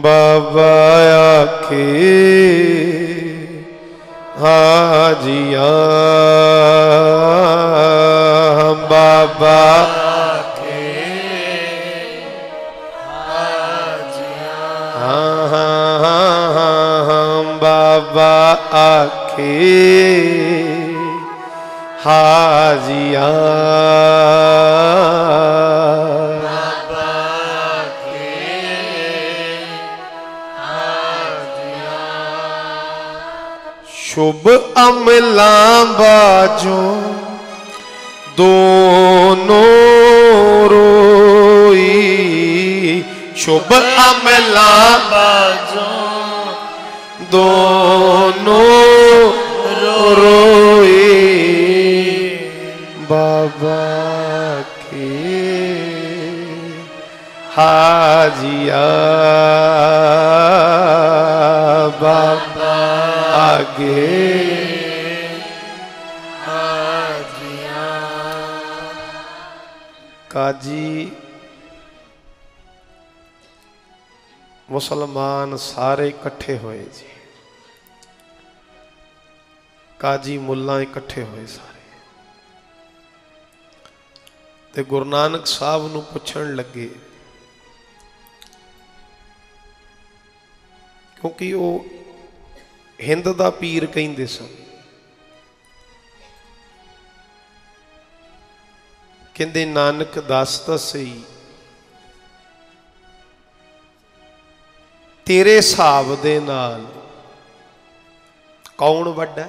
बाबा आखे हाजिया बाबा आखे हाजिया बाबा आखे हाजिया शुभ अमला बाजो दोनों रोई शुभ अमला बाजो दोनों रोई बाबा के हाजिया बाबा आगे हाजिया। काजी मुसलमान सारे इकट्ठे होए जी, काजी मुल्ला इकट्ठे होए सारे ते गुरु नानक साहब नूं पुछण लगे, क्योंकि वो हिंद दा पीर कहिंदे सन। कहंदे नानक दस तां सही तेरे हिसाब दे नाल कौन वड्डा,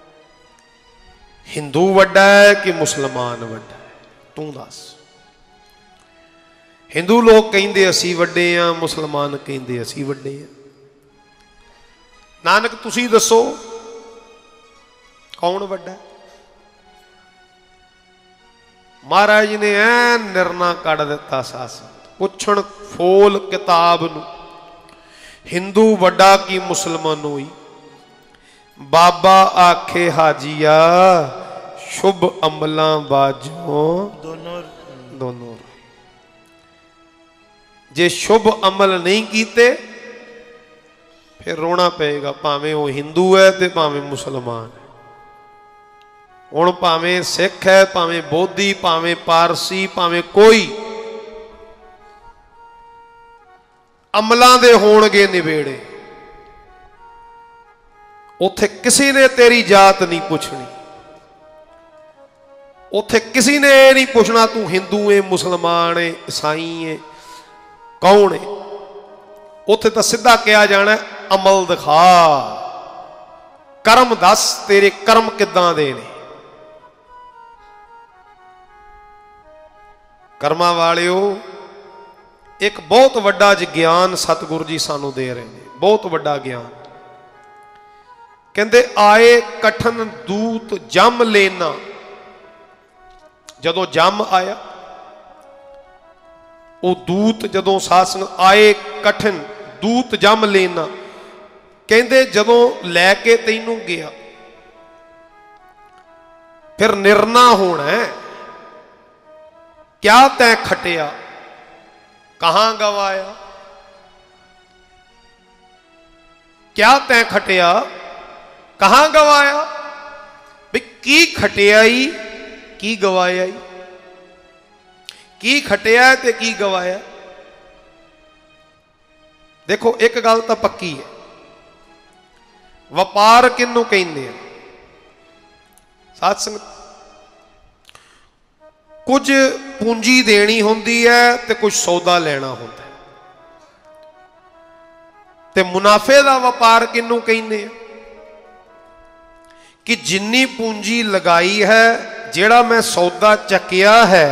हिंदू वड्डा है कि मुसलमान वड्डा है, तू दस। हिंदू लोग कहिंदे असी वड्डे आ, मुसलमान कहिंदे असी वड्डे आ। नानक तुसी दसो कौन वड्डा। महाराज ने ऐ निर्णा कढ़ दिता सासन, पुछण फोल किताब नूं, हिंदू वड्डा की मुसलमानों। बाबा आखे हाजिया शुभ अमला बाजो दोनों दोनों। जे शुभ अमल नहीं कीते फिर रोना पेगा, भावें वो हिंदू है तो भावें मुसलमान है। हुण भावें सिख है, भावें बोधी, भावें पारसी, भावें कोई, अमलां दे होणगे निवेड़े। उथे किसी ने तेरी जात नहीं पूछनी, उथे किसी ने नहीं पूछना तू हिंदू है, मुसलमान है, ईसाई है, कौन है। उथे तो सीधा कहा जाना अमल दिखा, कर्म दस तेरे कर्म किदां दे ने। कर्मा वालिओ एक बहुत वड्डा ज्ञान सतगुरु जी सानू दे रहे हैं, बहुत वड्डा ज्ञान। कहंदे आए कठन दूत जम लेना, जदों जम आया वो दूत जदों सासन आए कठन दूत जम लेना, कहंदे जदों लैके तैनू गया फिर निर्णा होना है, क्या तैं खटिया कहां गवाया, क्या तैं खटिया कहां गवाया। भी की खटियाई की गवाया, की खटिया ते की गवाया। देखो एक गल तो पक्की है, वपार किनू कहंदे आ। साध संगत कुछ पूंजी देनी होंदी है ते कुछ सौदा लेना होंदा है, ते मुनाफे का वपार किनू कहंदे आ कि जिन्नी पूंजी लगाई है, जेड़ा मैं सौदा चकिया है,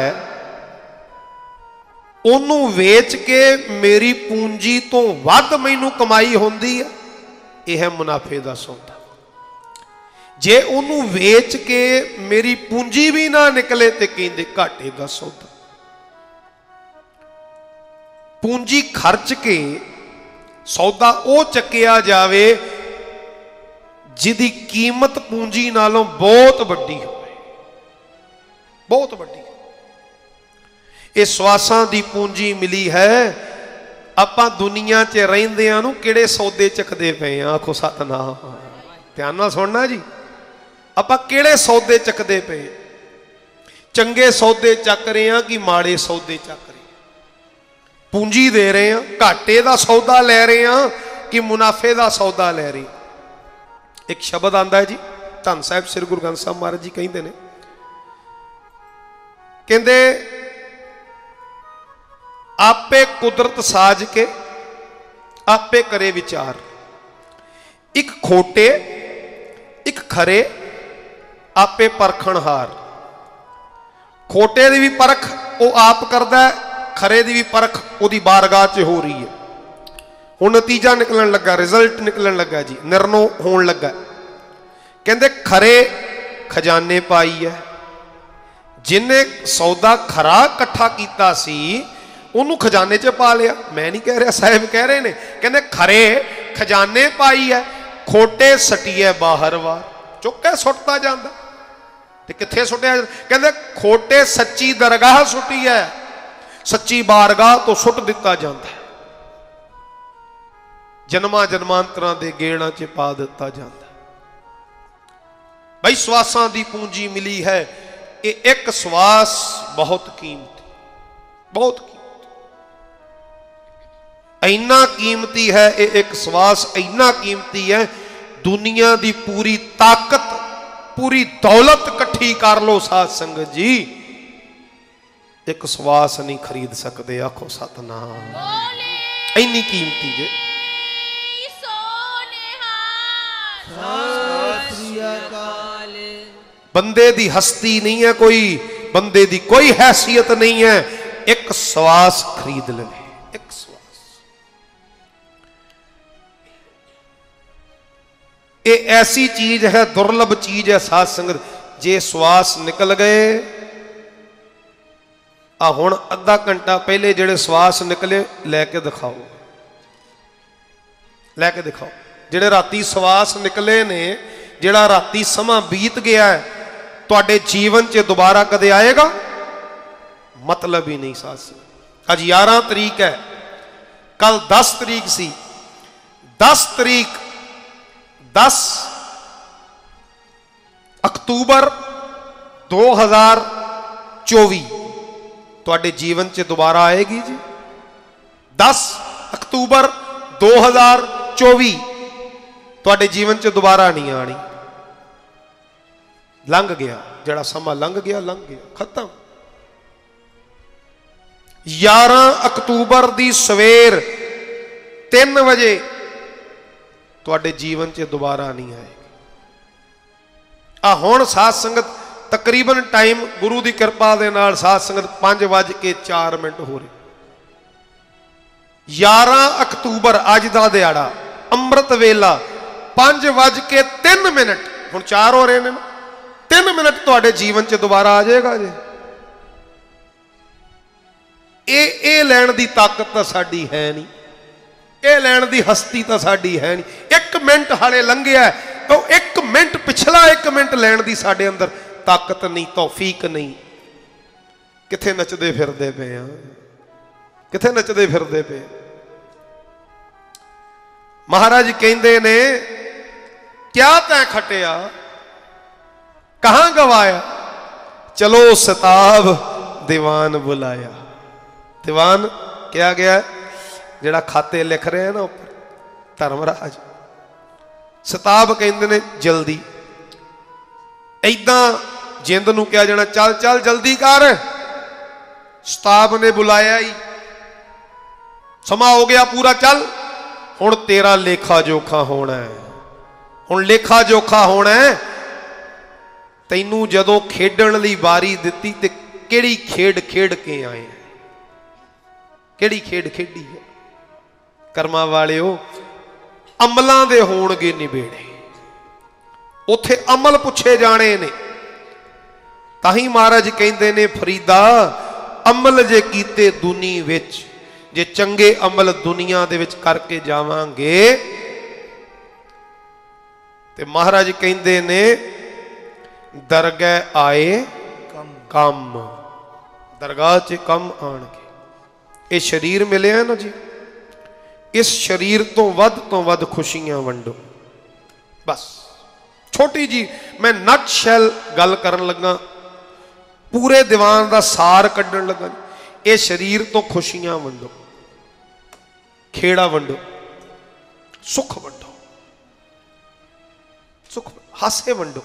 ओनू वेच के मेरी पूंजी तो वध मैनू कमाई होंदी है, यह है मुनाफे का सौदा। जे ओनू वेच के मेरी पूंजी भी ना निकले तो कहंदे घाटे का सौदा। पूंजी खर्च के सौदा वो चकिया जावे जिदी कीमत पूंजी नालों बहुत वड्डी हो, बहुत वड्डी। ये श्वासां दी पूंजी मिली है ਆਪਾਂ ਦੁਨੀਆ 'ਚ ਰਹਿੰਦਿਆਂ ਨੂੰ ਕਿਹੜੇ ਸੌਦੇ ਚੱਕਦੇ ਪਏ ਆ? ਆਖੋ ਸਤਨਾਮ। ਧਿਆਨ ਨਾਲ ਸੁਣਨਾ ਜੀ, ਆਪਾਂ ਕਿਹੜੇ ਸੌਦੇ ਚੱਕਦੇ ਪਏ? ਚੰਗੇ ਸੌਦੇ ਚੱਕ ਰਹੇ ਆ ਕਿ ਮਾੜੇ ਸੌਦੇ ਚੱਕ ਰਹੇ? ਪੂੰਜੀ ਦੇ ਰਹੇ ਆ, ਘਾਟੇ ਦਾ ਸੌਦਾ ਲੈ ਰਹੇ ਆ ਕਿ ਮੁਨਾਫੇ ਦਾ ਸੌਦਾ ਲੈ ਰਹੇ? ਇੱਕ ਸ਼ਬਦ ਆਂਦਾ ਹੈ ਜੀ, ਧੰਨ ਸਾਹਿਬ ਸ੍ਰੀ ਗੁਰੂ ਗ੍ਰੰਥ ਸਾਹਿਬ ਮਹਾਰਾਜ ਜੀ ਕਹਿੰਦੇ ਨੇ, ਕਹਿੰਦੇ आपे कुदरत साज के आपे करे विचार, एक खोटे एक खरे आपे परखणहार। खोटे की भी परख वो आप करता है, खरे की भी परख उसकी बारगाह च हो रही है। हुण नतीजा निकलन लगा, रिजल्ट निकलन लगा जी, निर्णय होने लगा। कहते खरे खजाने पाई है, जिन्हें सौदा खरा इकट्ठा किया सी ਉਹਨੂੰ खजाने च पा लिया। मैं नहीं कह रहा, साहब कह रहे ने, कहते खरे खजाने पाई है, खोटे सटीए बाहर वार। चुके सुटता जाता ते कित्थे सुटिया? कहते खोटे सच्ची दरगाह सुटी है, सच्ची बारगाह तो सुट दिता जाता है, जन्मां जन्मांतरां दे गेड़ां च पा दिता जाता है। भाई सवासां दी पूंजी मिली है, ये एक सवास बहुत कीमती, बहुत कीमती, इन्ना कीमती है। ये एक सवास इन्ना कीमती है, दुनिया की पूरी ताकत पूरी दौलत इकट्ठी कर लो साध संगत जी, एक सवास नहीं खरीद सकते। आखो सतनाम। इन्नी कीमती जे। बंदे दी हस्ती नहीं है कोई, बंदे दी कोई हैसियत नहीं है, एक सवास खरीद ले। एक सवास ये ऐसी चीज है, दुर्लभ चीज है साध संगत। जे सवास निकल गए, आ हुण अद्धा घंटा पहले जेड़े सवास निकले लैके दिखाओ, लैके दिखाओ। जेड़े राती सवास निकले ने, जेड़ा राती समा बीत गया है, तुहाडे जीवन च दोबारा कदे आएगा? मतलब ही नहीं साध संगत। अज 11 तरीक है, कल 10 तरीक सी। 10 तरीक 10 अक्तूबर 2024 तुहाडे जीवन च दोबारा आएगी जी। 10 अक्तूबर 2024 तुहाडे जीवन च दोबारा नहीं आनी। लंघ गया, जड़ा समा लंघ गया, लंघ गया, खत्म। 11 अक्तूबर दी सवेर 3 बजे तुहाडे जीवन च दोबारा नहीं आएगी। आ हुण साध संगत तकरीबन टाइम गुरु की कृपा दे नाल साध संगत 5:04 हो रहे। 11 अक्तूबर अज दा दिहाड़ा, अमृत वेला 5:03 हुण 4 हो रहे हैं, 3 मिनट तुहाडे जीवन च दोबारा आ जाएगा जी। ये लैण दी ताकत तो साडी है नहीं, ये लैण दी हस्ती तो साडी है नहीं। 1 मिनट हाले लंघिया, तो 1 मिनट पिछला 1 मिनट लैण दी साडे अंदर ताकत नहीं, तौफीक नहीं। किथे नचदे फिरदे पे आ, किथे नचदे फिरदे पे। महाराज कहंदे ने, क्या तैं खटिया कहां गवाया, चलो सताब दीवान बुलाया। दीवान क्या गया? जिहड़ा खाते लिख रहे हैं ना ऊपर, धर्मराज। सताब कहंदे ने जल्दी। ऐदां जिंद नूं क्या जाना, चल चल जल्दी कर। सताब ने बुलाया ही, समा हो गया पूरा, चल हुण तेरा लेखा जोखा होना है। हुण लेखा जोखा होना है। तैनू जदों खेडण लई वारी दित्ती ते किहड़ी खेड खेड के आए, किहड़ी खेड खेडी है। कर्मा वालिओ, अमलां दे होणगे निबेड़े, उत्थे अमल पुछे जाने ने। ताही महाराज कहंदे ने, फरीदा अमल जे कीते दुनी विच, जे चंगे अमल दुनिया दे विच करके जावांगे, ते महाराज कहंदे ने दरगाह आए कम, दरगाह च कम आणगे। ये शरीर मिले ना जी, इस शरीर तो वध खुशियां वंडो। बस छोटी जी मैं नट शैल गल करन लगा, पूरे दीवान का सार कढ़न लगा। ये शरीर तो खुशियां वंडो, खेड़ा वंडो, सुख वंडो, सुख हासे वंडो।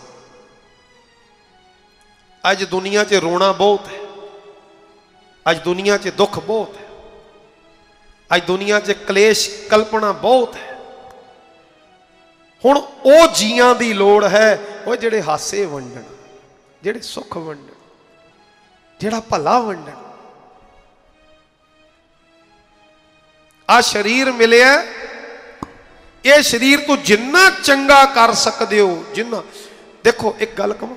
अज दुनिया च रोना बहुत है, अज दुनिया च दुख बहुत है, अज दुनिया च कलेश कल्पना बहुत है। हुण ओ जियां दी लोड़ है वो जिहड़े हासे वंडण, जिहड़े सुख वंडण, जिहड़ा भला वंडण। आ शरीर मिलिया, ये शरीर तो जिन्ना चंगा कर सकते हो, जिन्ना। देखो एक गल कहूं,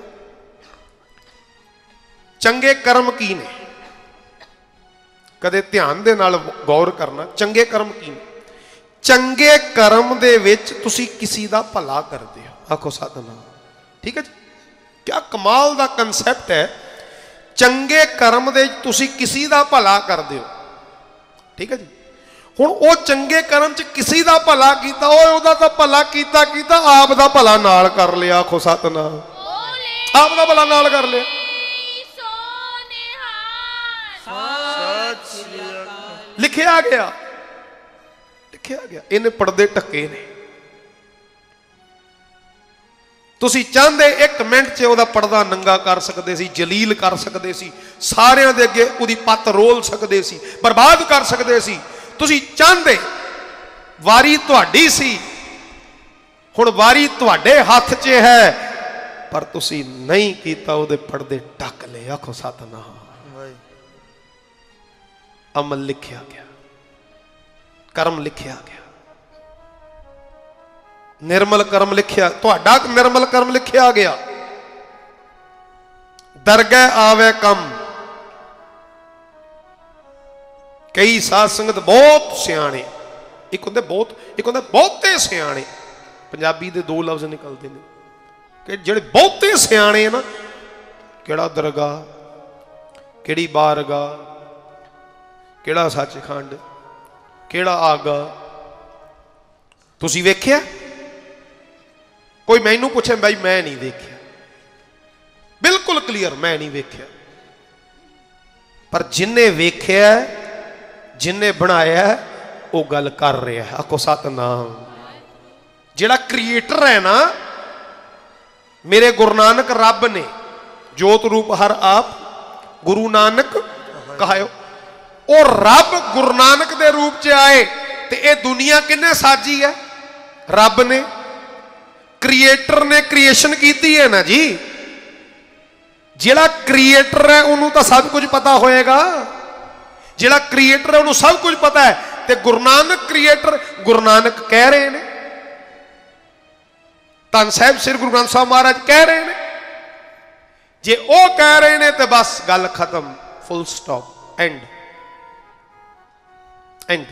चंगे कर्म की ने, कदे ध्यान दे नाल गौर करना। चंगे कर्म की ने? चंगे कर्म दे विच तुसी किसी दा भला करते हो। आखो सतनाम। ठीक है जी, क्या कमाल दा कंसैप्ट है। चंगे कर्म दे तुसी किसी दा भला करते हो। ठीक है जी। हुण वो चंगे कर्म च किसी दा भला कीता, ओहदा तां भला कीता कीता, आप दा भला नाल कर लिया। आखो सतनाम। आप दा भला नाल कर लिया। लिखिया गया, लिखिया गया। इन्हें पर्दे ढके ने। तुसी चाहते एक मिनट च ओहदा पर्दा नंगा कर सकते सी, जलील कर सकते सी, सारियां दे अगे ओहदी पत्त रोल सकते सी, बर्बाद कर सकते सी। तुसी चाहते, वारी तुहाडी सी, हुण वारी तुहाडे हाथ च है, पर तुसी नहीं कीता, ओहदे पर्दे ढक ले। आखो सतनाम। अमल लिखिया गया, कर्म लिखिया गया, निर्मल कर्म लिखिया, तुहाडा निर्मल कर्म लिखिया गया। दरगह आवे कम। कई साध संगत बहुत सियाणे, एक होंदे बहुत, एक होंदे बहुते सियाणे। पंजाबी दे दो लफ्ज निकलते हैं कि जिहड़े बहुते सियाणे ना, केड़ा दरगाह, केड़ी बारगाह, केड़ा सचखंड, केड़ा आगा। तुसी वेख्या? कोई मैनू पूछे भाई मैं नहीं वेख्या, बिल्कुल क्लीयर मैं नहीं वेख्या। पर जिन्हें वेख्या, जिन्हें बनाया, वो गल कर रहा है। आखो सतनाम। जिहड़ा क्रिएटर है ना, मेरे गुरु नानक रब ने जोत रूप हर आप गुरु नानक कहायो। और रब गुरु नानक दे रूप च आए ते ये दुनिया किन्ने साजी है? रब ने, क्रिएटर ने क्रिएशन की है ना जी। जिहड़ा क्रिएटर है उन्होंने तो सब कुछ पता होएगा। जिहड़ा क्रिएटर है उन्होंने सब कुछ पता है। ते गुरु नानक क्रिएटर, गुरु नानक कह रहे हैं, धन साहिब श्री गुरु ग्रंथ साहिब महाराज कह रहे हैं। जे वो कह रहे हैं तो बस गल खत्म, फुल स्टॉप, एंड एंड।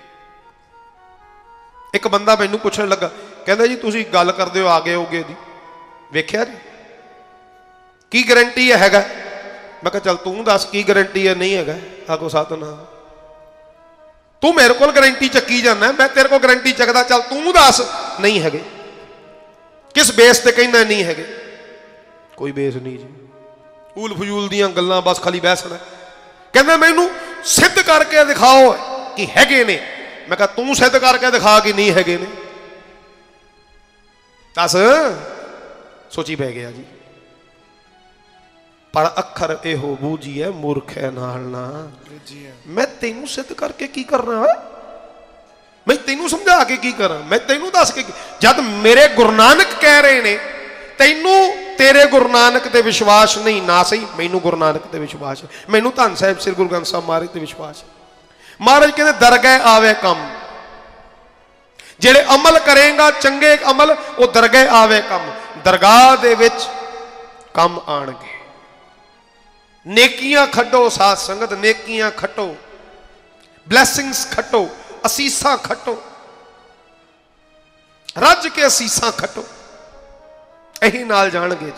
एक बंदा मैनू पूछने लगा, कहता जी तुसी गल करते हो आगे होगे जी, वेख्या जी की गारंटी हैगा? मैं कहा चल तू दस की गारंटी है, नहीं हैगा। आगो सतनाम। तू मेरे को गारंटी चक्की जाना, मैं तेरे को गारंटी चकदा, चल तू दस नहीं है। किस बेस ते कहना नहीं है? कोई बेस नहीं जी, ऊल फजूल दियां गल्लां, बस खाली बहसना। कहना मैनू सिद्ध करके दिखाओ कि हैगे ने। मैं कहा तू सिद्ध करके दिखा कि नहीं हैगे ने, दस। सोची पै गया जी। पर अखर एहो बूझी है मूर्ख है नाल ना। मैं तेनू सिद्ध करके की करना है? मैं तेनू समझा के की करा? मैं तेनू दस के, जब मेरे गुरु नानक कह रहे ने, तेनू तेरे गुरु नानक ते विश्वास नहीं ना। सही, मैनू गुरु नानक ते विश्वास है, मैनू धन साहिब श्री गुरु ग्रंथ साहिब महाराज ते विश्वास है। महाराज कहते दरगह आवे कम। जेड़े अमल करेगा चंगे अमल, वो दरगह आवे कम, दरगाह दे विच कम आणगे। नेकियां खटो साध संगत, नेकियां खटो, ब्लैसिंग्स खटो, असीसा खटो, रज के असीसा खटो, यही नाल जाणगे।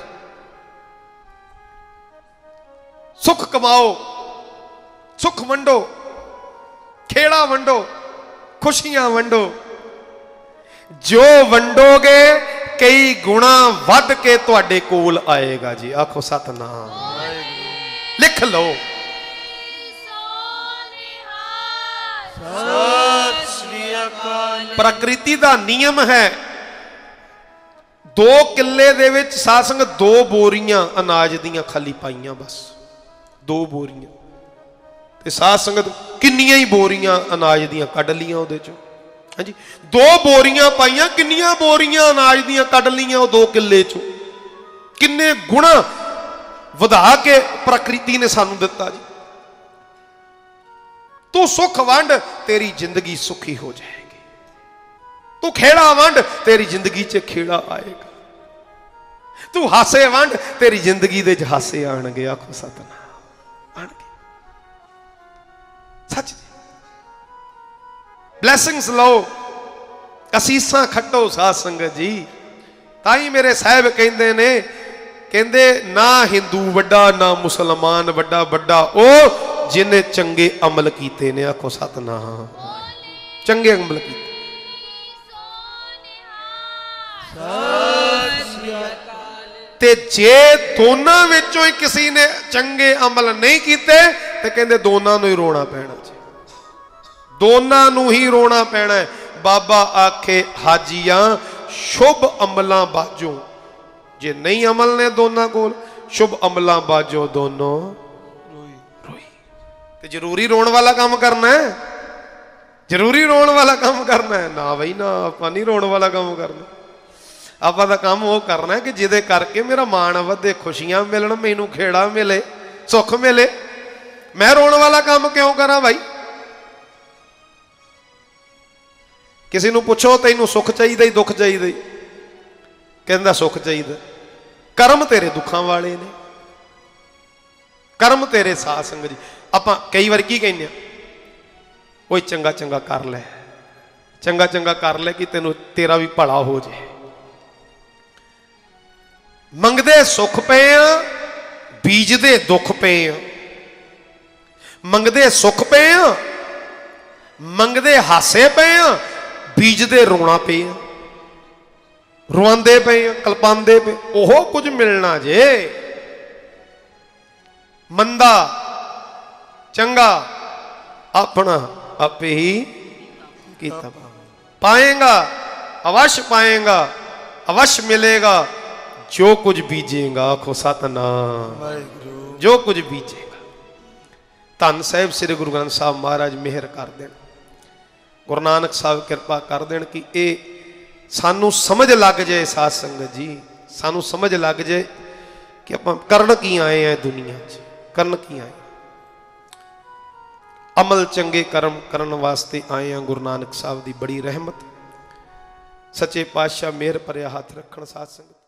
सुख कमाओ, सुख वंडो, खेड़ा वंडो, खुशियां वंडो, जो वंडोगे कई गुणा वध के तुहाडे कोल आएगा जी। आखो सतनाम, लिख लो। प्रकृति का नियम है, 2 किले दे विच साध संगत 2 बोरियां अनाज दियां खाली पाइयां, बस 2 बोरियां, ते साध संगत किन्नियां ही बोरियां अनाज दियां कढ लियां उहदे चों। हाँ जी, 2 बोरियां पाइयां, किन्नियां बोरियां अनाज दियां कढ लियां 2 किले चों। किन्ने गुणा वधा के प्रकृति ने सानू दिता जी। तू सुख वंड, तेरी जिंदगी सुखी हो जाएगी। तू खेड़ा वंड, तेरी जिंदगी च खेड़ा आएगा। तू हासे वंड, तेरी जिंदगी दे हासे आणगे। आखो सतनाम, आणगे। सच ब्लैसिंग्स लो, असीसां खट्टो साध संगत जी। ताई मेरे साहब कहंदे ने, कहंदे ना हिंदू वड्डा ना मुसलमान वड्डा, वड्डा ओ जिन्हें चंगे अमल कीते ने। आखो सतनाम, चंगे अमल कीते। ते जे दोनों विचों ही किसी ने चंगे अमल नहीं कीते ते कहंदे दोनों नूं ही रोना पैना जी, दोनों नूं ही रोना पैना है। बाबा आखे हाजिया शुभ अमलां बाजों, जे नहीं अमल ने दोनों कोल, शुभ अमलां बाजों दोनों रोई। ते जरूरी रोण वाला काम करना है, जरूरी रोण वाला काम करना है ना बई ना, आपां नहीं रोण वाला काम करना। आपां दा काम वो करना है कि जिदे करके मेरा मान वधे, खुशियां मिलन, मैनू खेड़ा मिले, सुख मिले। मैं रोण वाला काम क्यों करा भाई? किसी नूं पुछो तैनू सुख चाहिए दुख चाहिए, कहंदा सुख चाहिए। कर्म तेरे दुखां वाले ने, कर्म तेरे साध संगत जी। आपां कई बार की कहने, ओए चंगा चंगा कर ले, चंगा चंगा कर ले कि तेनू तेरा भी भला हो जाए। मंगदे सुख पे आ, बीजदे दुख पे आ। मंगदे सुख पे आ, मंगदे हासे पे आ, बीजदे रोना पे आ। रुआंदे पे आ, कल्पांदे पे, ओहो कुछ मिलना जे। मंदा चंगा अपना आपे ही कीता पाएगा, अवश्य पाएगा, अवश्य मिलेगा जो कुछ बीजेगा। आखो सतनाम, जो कुछ बीजेगा। धन साहिब श्री गुरु ग्रंथ साहब महाराज मेहर कर देन, गुरु नानक साहब कृपा कर देन कि ये सानू समझ लग जाए साध संगत जी, सानू समझ लग जाए कि आप करन की आए हैं दुनिया च, करन की आए, अमल चंगे कर्म करन वास्ते आए हैं। गुरु नानक साहब की बड़ी रहमत, सच्चे पातशाह मेहर भरिया हाथ रखण साध संगत।